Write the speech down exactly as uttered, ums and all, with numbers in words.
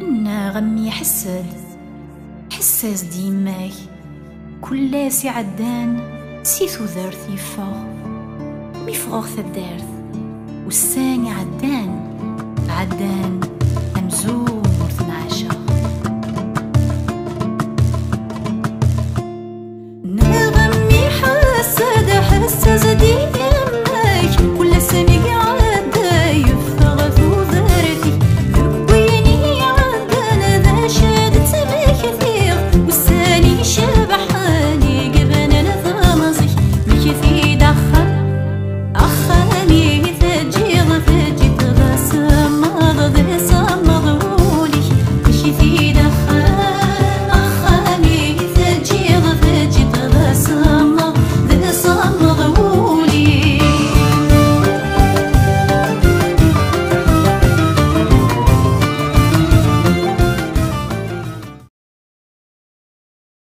إنا غمي حسد حساس ديماك كلاسي عدان سيثو ذارث يفغ ميفغوغ ثدارث والساني عدان عدان أمزوغ